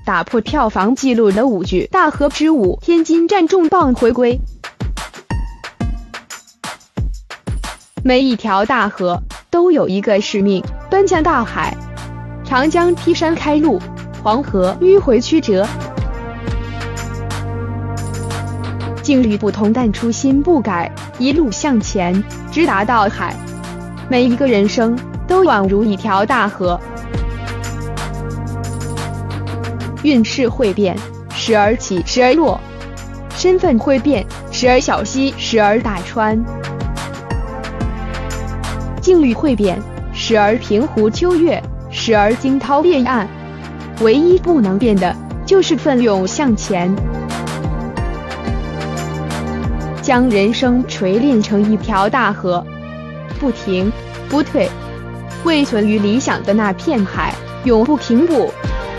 打破票房纪录的舞剧《大河之舞》天津站重磅回归。每一条大河都有一个使命，奔向大海。长江劈山开路，黄河迂回曲折。境遇不同，但初心不改，一路向前，直达到海。每一个人生都宛如一条大河，运势会变，时而起，时而落；身份会变，时而小溪，时而大川；境遇会变，时而平湖秋月，时而惊涛裂岸。唯一不能变的，就是奋勇向前，将人生锤炼成一条大河，不停不退，为存于理想的那片海永不停步。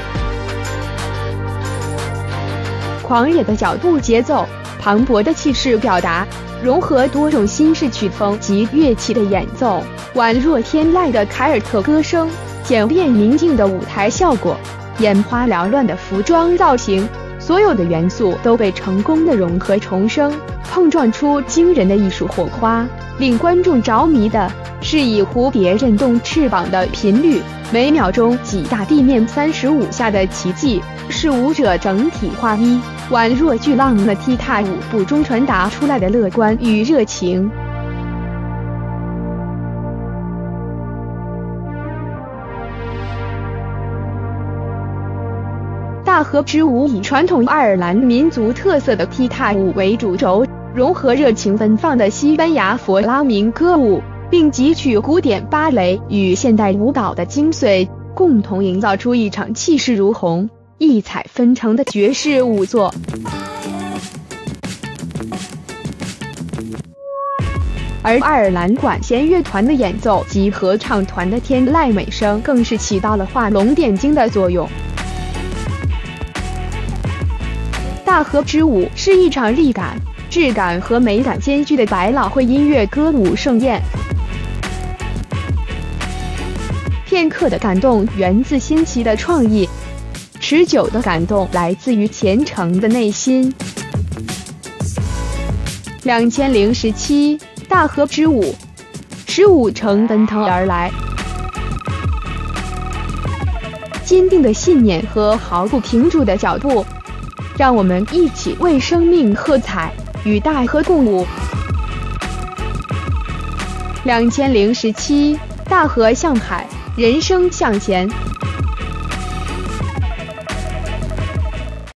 狂野的脚步节奏，磅礴的气势表达，融合多种新式曲风及乐器的演奏，宛若天籁的凯尔特歌声，简练宁静的舞台效果，眼花缭乱的服装造型，所有的元素都被成功的融合重生，碰撞出惊人的艺术火花。令观众着迷的是以蝴蝶震动翅膀的频率，每秒钟挤大地面35下的奇迹，是舞者整体划一，宛若巨浪的踢踏舞步中传达出来的乐观与热情。大河之舞以传统爱尔兰民族特色的踢踏舞为主轴，融合热情奔放的西班牙佛拉明戈舞，并汲取古典芭蕾与现代舞蹈的精髓，共同营造出一场气势如虹、异彩纷呈的爵士舞作。而爱尔兰管弦乐团的演奏及合唱团的天籁美声，更是起到了画龙点睛的作用。大河之舞是一场力感、质感和美感兼具的百老汇音乐歌舞盛宴。片刻的感动源自新奇的创意，持久的感动来自于虔诚的内心。2017大河之舞，15程奔腾而来，坚定的信念和毫不停住的脚步，让我们一起为生命喝彩，与大河共舞。2017大河向海，人生向前。